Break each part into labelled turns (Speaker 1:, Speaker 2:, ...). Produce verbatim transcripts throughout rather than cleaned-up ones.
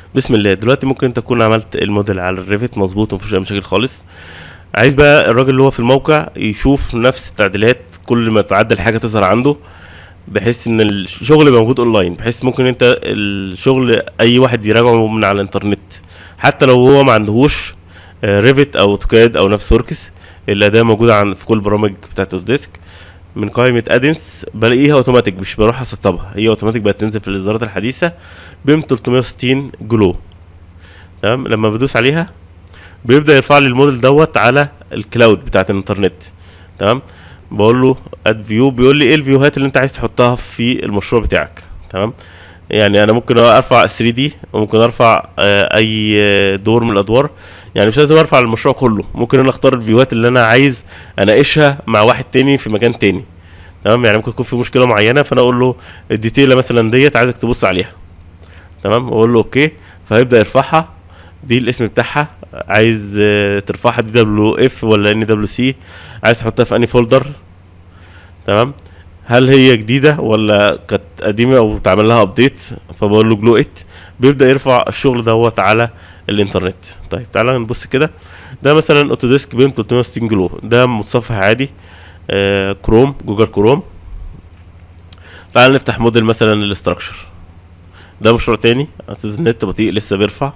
Speaker 1: بسم الله. دلوقتي ممكن انت تكون عملت الموديل على الريفت مظبوط ومفيش اي مشاكل خالص. عايز بقى الراجل اللي هو في الموقع يشوف نفس التعديلات، كل ما تعدل حاجه تظهر عنده، بحيث ان الشغل يبقى موجود اونلاين، بحيث ممكن انت الشغل اي واحد يراجعه من على الانترنت، حتى لو هو ما عندهوش ريفت او اوتوكاد او نفس وركس. الاداه موجوده عن في كل البرامج بتاعت الديسك. من قائمه ادنس بلاقيها اوتوماتيك، مش بروح اسطبها، هي اوتوماتيك بقت تنزل في الاصدارات الحديثه ب تلتمية وستين جلو. تمام، لما بدوس عليها بيبدا يرفع لي الموديل دوت على الكلاود بتاعت الانترنت. تمام، بقول له اد فيو، بيقول لي ايه الفيوهات اللي انت عايز تحطها في المشروع بتاعك. تمام، يعني انا ممكن ارفع ثري دي وممكن ارفع آه اي دور من الادوار، يعني مش لازم ارفع المشروع كله، ممكن انا اختار الفيوهات اللي انا عايز اناقشها مع واحد تاني في مكان تاني. تمام، يعني ممكن يكون في مشكله معينه فانا اقول له الديتيل مثلا ديت عايزك تبص عليها. تمام، واقول له اوكي، فهيبدا يرفعها. دي الاسم بتاعها، عايز آه ترفعها دي دبليو اف ولا ان دبليو سي، عايز تحطها في اني فولدر. تمام، هل هي جديده ولا كانت قديمه او تعمل لها ابديت، فبقول له جلو ات، بيبدا يرفع الشغل دوت على الانترنت. طيب تعالى نبص كده. ده مثلا اوتوديسك ب تلتمية وستين جلو، ده متصفح عادي، آه كروم، جوجل كروم. تعالى نفتح موديل مثلا الاستراكشر، ده مشروع تاني اساس النت بطيء لسه بيرفع.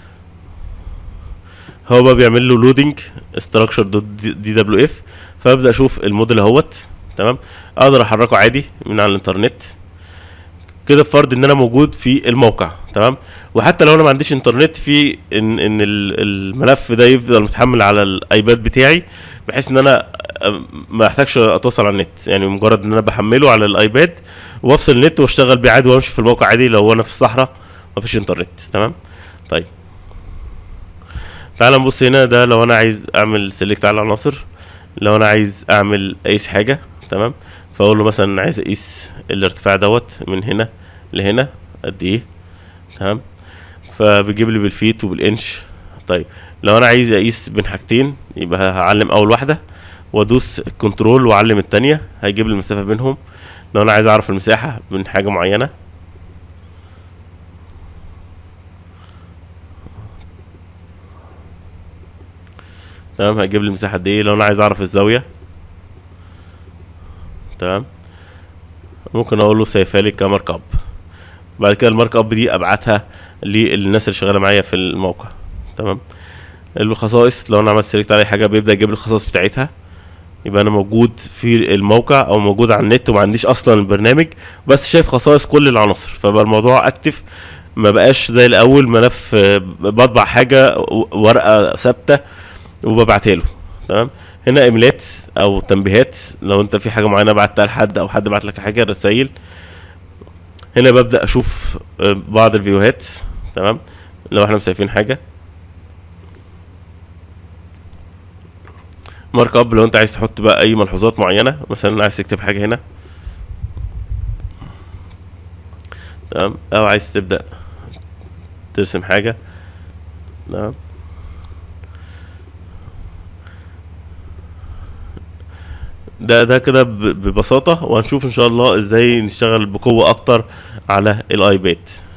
Speaker 1: هو بقى بيعمل له لودنج استراكشر دوت دي دبليو اف، فابدا اشوف الموديل اهوت. تمام، اقدر احركه عادي من على الانترنت كده، بفرض ان انا موجود في الموقع. تمام، وحتى لو انا ما عنديش انترنت، في ان ان الملف ده يفضل متحمل على الايباد بتاعي، بحيث ان انا ما احتاجش اتواصل على النت، يعني مجرد ان انا بحمله على الايباد وافصل النت واشتغل بيه عادي وامشي في الموقع عادي لو انا في الصحراء ما فيش انترنت. تمام، طيب تعال نبص هنا. ده لو انا عايز اعمل سيلكت على العناصر، لو انا عايز اعمل اقيس حاجه. تمام، فاقول له مثلا عايز اقيس الارتفاع دوت من هنا لهنا قد ايه. تمام، فبيجيب لي بالفيت وبالانش. طيب لو انا عايز اقيس بين حاجتين، يبقى هعلم اول واحده وادوس كنترول واعلم التانية، هيجيب لي المسافه بينهم. لو انا عايز اعرف المساحه من حاجه معينه، تمام، هيجيب لي المساحه قد ايه. لو انا عايز اعرف الزاويه، تمام، ممكن اقول له سيفها لي كمارك اب. بعد كده المارك اب دي ابعتها للناس اللي شغاله معايا في الموقع. تمام، الخصائص لو انا عملت سيلكت على حاجه بيبدا يجيب لي الخصائص بتاعتها، يبقى انا موجود في الموقع او موجود على النت وما عنديش اصلا البرنامج، بس شايف خصائص كل العناصر، فبقى الموضوع اكتف، ما بقاش زي الاول ملف بطبع حاجه ورقه ثابته وببعتها له. تمام، هنا ايميلات او تنبيهات، لو انت في حاجه معينه بعتها لحد او حد بعت لك حاجه، رسائل. هنا ببدا اشوف بعض الفيديوهات. تمام، لو احنا مش شايفين حاجه. مارك اب لو انت عايز تحط بقى اي ملحوظات معينه، مثلا عايز تكتب حاجه هنا. تمام، او عايز تبدا ترسم حاجه. تمام، ده ده كده ببساطه، وهنشوف ان شاء الله ازاي نشتغل بقوه اكتر على الايباد.